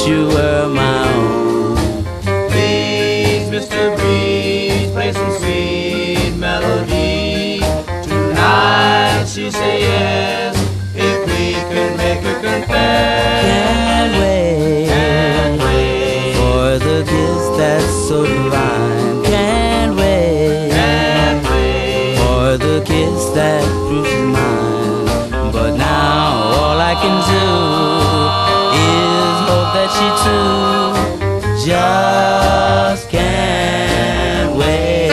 you were my own. Please, Mr. Breeze, play some sweet melody. Tonight she'll say yes, if we could make her confess. Can't wait for the kiss that's so divine. Can't wait for the kiss that proves she's mine. But now all I can do is hope that she too just can't wait.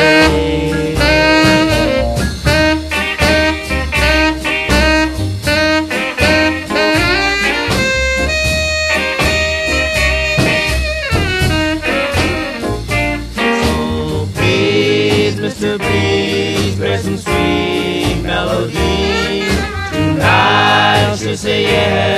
So please, Mr. Breeze, play some sweet melody. Tonight she'll say yes,